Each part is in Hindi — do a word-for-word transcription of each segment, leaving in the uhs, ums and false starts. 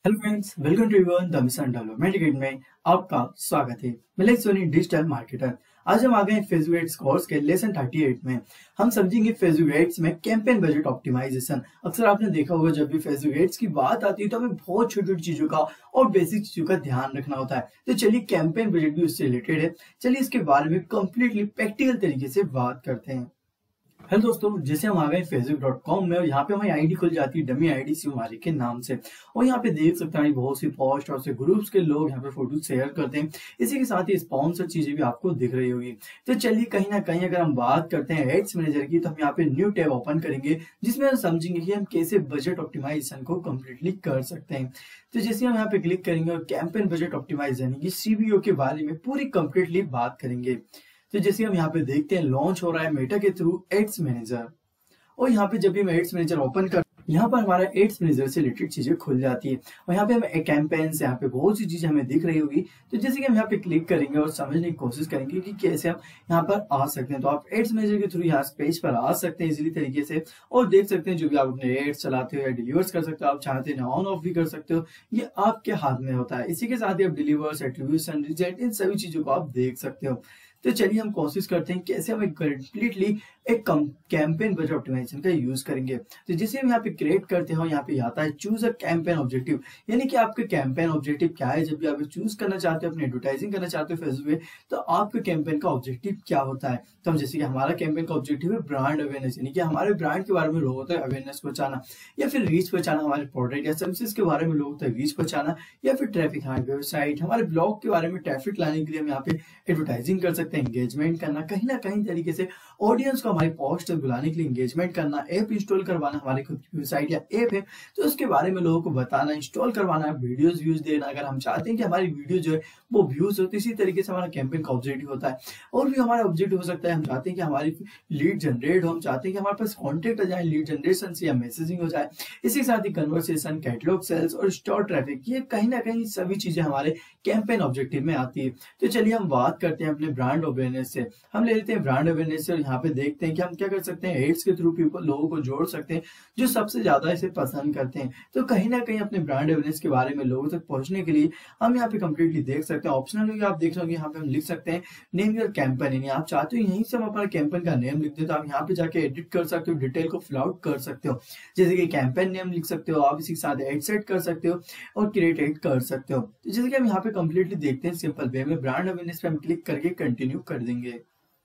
Hello friends, welcome to everyone the mission development guide में आपका स्वागत है। मैं सोनी डिजिटल मार्केटर। आज हम आ गए फेसबुक एड्स कोर्स के लेसन अड़तीस में। हम समझेंगे फेसबुक एड्स में कैंपेन बजट ऑप्टिमाइजेशन। अक्सर आपने देखा होगा जब भी फेसबुक एड्स की बात आती है तो हमें बहुत छोटी छोटी चीजों का और बेसिक चीजों का ध्यान रखना होता है। तो चलिए, कैंपेन बजट भी उससे रिलेटेड है। चलिए इसके बारे में कंप्लीटली प्रैक्टिकल तरीके से बात करते हैं। हेलो दोस्तों, जैसे हम आ गए फेसबुक डॉट कॉम में और यहाँ पे हमारी आईडी खुल जाती है डमी आईडी शिवमारी के नाम से। और यहाँ पे देख सकते हैं बहुत सी पोस्ट और से ग्रुप्स के लोग यहाँ पे फोटो शेयर करते हैं। इसी के साथ ही स्पॉन्सर चीजें भी आपको दिख रही होगी। तो चलिए, कहीं ना कहीं अगर हम बात करते हैं एड्स मैनेजर की, तो हम यहाँ पे न्यू टैब ओपन करेंगे जिसमें हम समझेंगे कि हम कैसे बजट ऑप्टिमाइजेशन को कम्प्लीटली कर सकते हैं। तो जैसे हम यहाँ पे क्लिक करेंगे और कैंपेन बजट ऑप्टिमाइजेशन यानी कि सीबीओ के बारे में पूरी कंप्लीटली बात करेंगे। तो जैसे हम यहाँ पे देखते हैं लॉन्च हो रहा है मेटा के थ्रू एड्स मैनेजर। और यहाँ पे जब भी मैं एड्स मैनेजर ओपन कर, यहाँ पर हमारा एड्स मैनेजर से रिलेटेड चीजें खुल जाती है और यहाँ पे हमें कैंपेन्स, यहाँ पे बहुत सी चीजें हमें दिख रही होगी। तो जैसे कि हम यहाँ पे क्लिक करेंगे और समझने की कोशिश करेंगे कि कैसे हम यहाँ पर आ सकते हैं। तो आप एड्स मैनेजर के थ्रू यहाँ पेज पर आ सकते हैं इजीली तरीके से और देख सकते हैं जो भी आप अपने एड्स चलाते हो या डिलीवर्स कर सकते हो। आप चाहते हैं ऑन ऑफ भी कर सकते हो, ये आपके हाथ में होता है। इसी के साथ ही आप डिलीवर्स, एट्रीब्यूशन, रिजल्ट, इन सभी चीजों को आप देख सकते हो। तो चलिए हम कोशिश करते हैं कैसे हम कंप्लीटली एक कैंपेन बजट ऑप्टिमाइजेशन का यूज करेंगे। तो जैसे हम यहाँ पे क्रिएट करते हैं, यहाँ पे आता है चूज अ कैंपेन ऑब्जेक्टिव, यानी कि आपके कैंपेन ऑब्जेक्टिव क्या है। जब भी आप चूज करना चाहते हो, अपनी एडवर्टाइजिंग करना चाहते हो फेसबुक पे, तो आपके कैंपेन का ऑब्जेक्टिव क्या होता है। तो हम जैसे कि हमारा कैंपेन का ऑब्जेक्टिव है ब्रांड अवेयरनेस, यानी कि हमारे ब्रांड के बारे में लोगों तक अवेयरनेस पहुंचाना या फिर रीच पहुंचाना, हमारे प्रोडक्ट या सर्विसेज के बारे में लोगों तक रीच पहुंचाना, या फिर ट्रैफिक, हमारी वेबसाइट, हमारे ब्लॉग के बारे में ट्रैफिक लाने के लिए हम यहाँ पे एडवर्टाइजिंग कर सकते हैं, एंगेजमेंट करना, कहीं ना कहीं तरीके से ऑडियंस को हमारी पोस्ट तक बुलाने के लिए एंगेजमेंट करना, ऐप इंस्टॉल करवाना, हमारी खुद की वेबसाइट या ऐप है तो उसके बारे में लोगों को बताना, इंस्टॉल करवाना, वीडियोस व्यूज देना। अगर हम चाहते हैं कि हमारी वीडियो जो है वो व्यूज हो, तो इसी तरीके से हमारा कैंपेन का ऑब्जेक्टिव होता है। और भी हमारा ऑब्जेक्टिव हो सकता है, हम चाहते हैं कि हमारी लीड जनरेट हो, हम चाहते हैं कि हमारे पास कॉन्टेक्ट आ जाए लीड जनरेशन से या मैसेजिंग हो जाए। इसी के साथ ही कन्वर्सेशन, कैटलॉग सेल्स और स्टोर ट्रैफिक, ये कहीं ना कहीं सभी चीजें हमारे कैंपेन ऑब्जेक्टिव में आती है। तो चलिए हम बात करते हैं अपने ब्रांड अवेयरनेस से। हम ले लेते हैं ब्रांड अवेयरनेस से और यहाँ पे देखते हैं कि हम क्या कर सकते हैं। एड्स के थ्रू पीपल लोगों को जोड़ सकते हैं जो सबसे ज्यादा इसे पसंद करते हैं। तो कहीं ना कहीं अपने ब्रांड अवेयरनेस के बारे में लोगों तक पहुंचने के लिए हम यहाँ पे कंप्लीटली देख सकते हैं। ऑप्शनल आप देख रहे होंगे, यहाँ पे हम लिख सकते हैं नेम योर कैंपेन, यानी आप चाहते हो यहीं से हम अपना कैंपेन का नेम लिख दें तो आप यहाँ पे जाके एडिट कर सकते हो, डिटेल को फिल आउट कर सकते हो। जैसे कि कैंपेन नेम लिख सकते हो आप, इसी के साथ एड सेट कर सकते हो और क्रिएट एड कर सकते हो। तो जैसे कि हम यहाँ पे कंप्लीटली देखते हैं सिंपल वे में, ब्रांड अवेयरनेस पे हम क्लिक करके कंटिन्यू कर देंगे।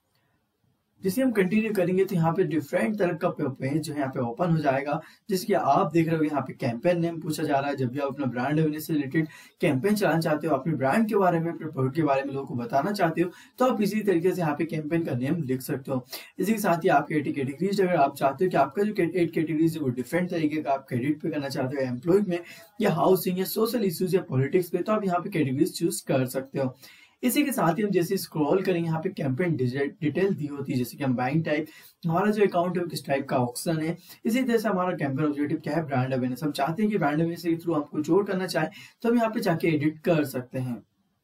जैसे हम कंटिन्यू करेंगे तो यहाँ पे डिफरेंट तरह का पेज जो है यहाँ पे ओपन हो जाएगा। जिसकी आप देख रहे हो यहाँ पे कैंपेन नेम पूछा जा रहा है। जब भी आप अपना ब्रांड अवेयरनेस से रिलेटेड कैंपेन चलाना चाहते हो, अपने ब्रांड के बारे में, अपने प्रोडक्ट के बारे में लोगों को बताना चाहते हो, तो आप इसी तरीके से यहाँ पे कैंपेन का नेम लिख सकते हो। इसी के साथ ही आपके कैटेगरीज, अगर आप चाहते हो कि आपका जो एट कैटेगरीज है वो डिफरेंट तरीके का आप क्रेडिट पे करना चाहते हो, एम्प्लॉय में या हाउसिंग या सोशल इश्यूज या पॉलिटिक्स पे, तो आप यहाँ पे कैटेगरीज चूज कर सकते हो। इसी के साथ ही हम जैसे स्क्रॉल करेंगे, यहाँ पे कैंपेन डिटेल दी होती है, जैसे कि हम बाइंग टाइप, हमारा जो अकाउंट है वो किस टाइप का ऑप्शन है। इसी तरह से हमारा कैंपेन ऑब्जेक्टिव क्या है, ब्रांड अवेयरनेस। हम चाहते हैं कि ब्रांड अवेयरनेस के थ्रू हमको जोड़ करना चाहे तो हम यहाँ पे जाके एडिट कर सकते हैं।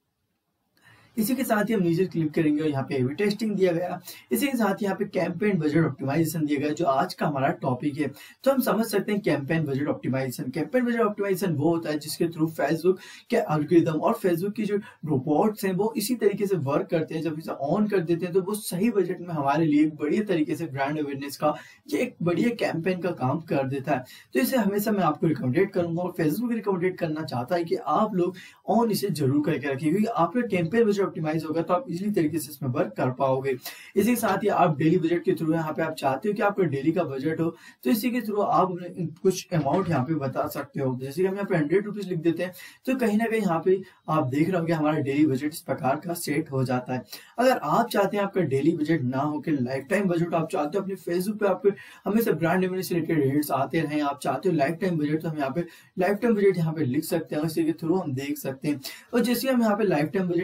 इसी के साथ ही हम नीचे क्लिक करेंगे और यहाँ पे एवी टेस्टिंग दिया गया। इसी के साथ यहाँ पे कैंपेन बजट ऑप्टिमाइजेशन दिया गया, जो आज का हमारा टॉपिक है। तो हम समझ सकते हैं campaign budget optimisation. Campaign budget optimisation वो होता है जिसके थ्रू फेसबुक के एल्गोरिथम और फेसबुक की जो रोबोट्स हैं वो इसी तरीके से वर्क करते हैं। जब इसे ऑन कर देते हैं तो वो सही बजट में हमारे लिए एक बढ़िया तरीके से ब्रांड अवेयरनेस का ये एक बढ़िया कैंपेन का काम कर देता है। तो इसे हमेशा मैं आपको रिकमेंडेड करूंगा और फेसबुक रिकमेंडेड करना चाहता है कि आप लोग ऑन इसे जरूर करके रखिए, क्योंकि आपका कैंपेन बजट ऑप्टिमाइज होगा तो आप इजीली तरीके से इसमें वर्क कर पाओगे। इसी के साथ ही आप डेली बजट के थ्रू, यहाँ पे आप चाहते हो कि आपका डेली का बजट हो तो इसी के थ्रू आप कुछ अमाउंट यहाँ पे बता सकते हो। जैसे कि हम यहाँ पे हंड्रेड रुपीज लिख देते हैं तो कहीं ना कहीं यहाँ पे आप देख रहे हो कि हमारा डेली बजट इस प्रकार का सेट हो जाता है। अगर आप चाहते हैं आपका डेली बजट ना हो कि लाइफ टाइम बजट, आप चाहते हो अपने फेसबुक पे आपके हमेशा ब्रांड अवेयरनेस से रिलेटेड रेट्स आते रहे, आप चाहते हो लाइफ टाइम बजट, तो हम यहाँ पे लाइफ टाइम बजट यहाँ पे लिख सकते हैं। इसी के थ्रू हम देख सकते हैं। और जैसे हम यहाँ पे लाइफ टाइम बजट में क्लिक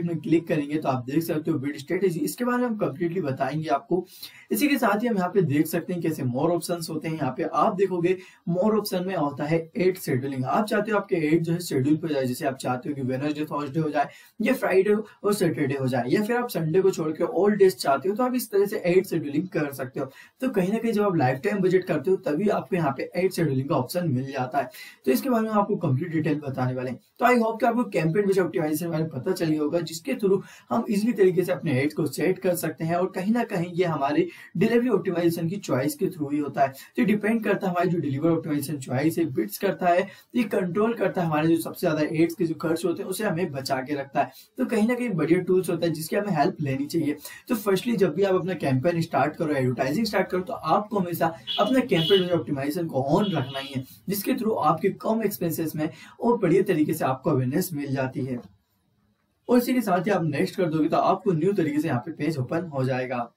क्लिक करेंगे तो आप देख सकते हो बिड स्ट्रेटेजी, इसके बारे में हम कंप्लीटली बताएंगे आपको। इसी के साथ ही हम यहाँ पे देख सकते हैं कैसे मोर ऑप्शंस होते हैं। यहाँ पे आप देखोगे मोर ऑप्शन में होता है एड शेड्यूलिंग। आप चाहते हो आपके एड जो है शेड्यूल पे जाए, जैसे आप चाहते हो कि वेडनेसडे थर्सडे हो जाए या फ्राइडे और सैटरडे हो जाए, या फिर आप संडे को छोड़ के ऑल डेज चाहते हो तो आप इस तरह से एड शेड्यूलिंग कर सकते हो। तो कहीं ना कहीं जब आप लाइफ टाइम बजट करते हो तभी आपको यहाँ पे एड शेड्यूलिंग का ऑप्शन मिल जाता है। तो इसके बारे में आपको कंप्लीट डिटेल बताने वाले हैं। तो आई होप कि आपको कैंपेन बजट ऑप्टिमाइजेशन बारे में पता चली होगा, जिसके थ्रू हम इजिली तरीके से अपने एड्स को सेट कर सकते हैं और कहीं ना कहीं ये हमारे डिलीवरी ऑप्टिमाइजेशन की चॉइस के थ्रू ही होता है। तो डिपेंड करता है हमारी जो डिलीवरी ऑप्टिमाइजेशन चॉइस है, बिट्स करता है, ये कंट्रोल करता है हमारे जो सबसे ज्यादा एड्स के जो खर्च होते हैं उसे हमें बचा के रखता है। तो कहीं ना कहीं बढ़िया टूल्स होता है जिसकी हमें हेल्प लेनी चाहिए। तो फर्स्टली जब भी आप अपना कैंपेन स्टार्ट करो, एडवर्टाइजिंग स्टार्ट करो, तो आपको हमेशा अपना कैंपेन ऑप्टिमाइजेशन को ऑन रखना ही है, जिसके थ्रू आपके कम एक्सपेंसेस में और बढ़िया तरीके से आपको अवेयरनेस मिल जाती है। और इसी के साथ ही आप नेक्स्ट कर दोगे तो आपको न्यू तरीके से यहाँ पे पेज ओपन हो जाएगा।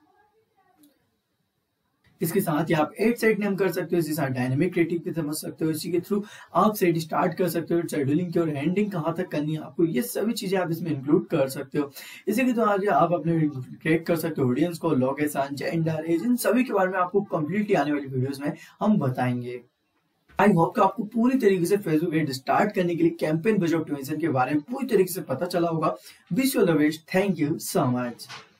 इसके साथ ही आप एड सेट नेम कर सकते हो, इसके साथ डायनेमिक क्रिएटिव भी समझ सकते हो। इसी के थ्रू आप सेट स्टार्ट कर सकते हो, शेड्यूलिंग की और एंडिंग कहाँ तक करनी है आपको, ये सभी चीजें आप इसमें इंक्लूड कर सकते हो। इसी के तो आगे आप अपने क्रिएट कर सकते हो ऑडियंस को, लोकेशन, जेंडर, एज, इन सभी के बारे में आपको कंप्लीटली आने वाली वीडियोस में हम बताएंगे। आई होप कि आपको पूरी तरीके से फेसबुक एड स्टार्ट करने के लिए कैंपेन बजट ऑप्टिमाइजेशन के बारे में पूरी तरीके से पता चला होगा। Wish you all the best. Thank you so much.